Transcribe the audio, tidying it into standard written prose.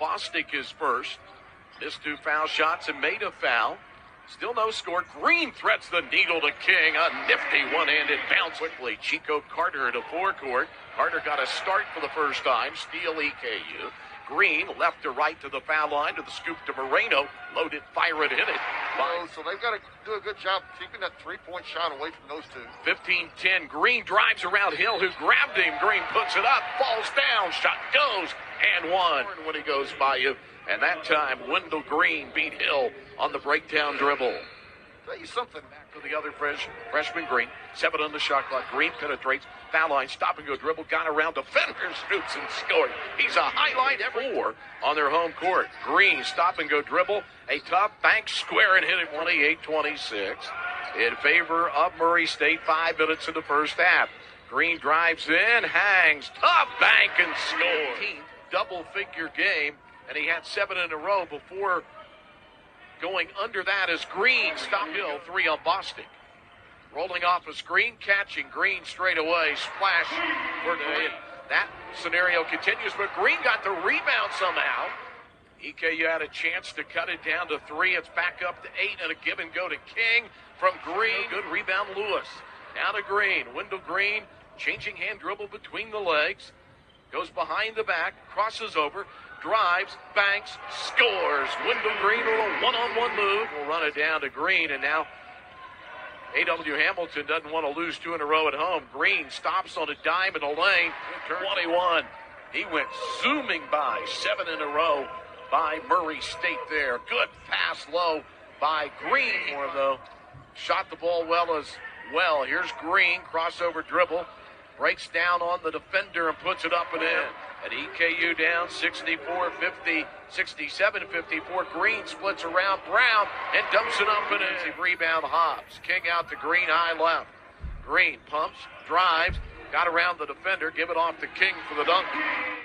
Bostic is first. Missed 2 foul shots and made a foul. Still no score. Green threats the needle to King. A nifty one-handed bounce quickly. Chico Carter to forecourt. Carter got a start for the first time. Steal EKU. Green left to right to the foul line to the scoop to Moreno. Loaded, fire it, hit it. So they've got to do a good job keeping that three-point shot away from those two. 15-10. Green drives around Hill, who grabbed him. Green puts it up, falls down, shot goes, and one. When he goes by you. And that time, Wendell Green beat Hill on the breakdown dribble. Tell you something. Back to the other freshman, Green. 7 on the shot clock. Green penetrates. Foul line, stop and go dribble. Got around defender, scoops and scored. He's a highlight every 4 on their home court. Green, stop and go dribble. A tough bank square and hit it 28-26 in favor of Murray State. 5 minutes in the first half. Green drives in, hangs, tough bank and scores. Double-figure game, and he had 7 in a row before going under that as Green stopped Hill. 3 on Bostic. Rolling off a screen, catching Green straight away. Splash for Green. That scenario continues, but Green got the rebound somehow. EKU had a chance to cut it down to 3. It's back up to 8 and a give and go to King from Green. Good rebound, Lewis. Now to Green. Wendell Green, changing hand dribble between the legs. Goes behind the back, crosses over, drives, banks, scores. Wendell Green, a little one-on-one move. Will run it down to Green, and now A.W. Hamilton doesn't want to lose 2 in a row at home. Green stops on a dime in the lane. 21. He went zooming by. 7 in a row by Murray State there. Good pass low by Green for him, though. Shot the ball well as well. Here's Green, crossover dribble. Breaks down on the defender and puts it up and in. At EKU down 64-50, 67-54. Green splits around Brown and dumps it up and in. Rebound Hobbs. King out to Green, high left. Green pumps, drives, got around the defender, give it off to King for the dunk.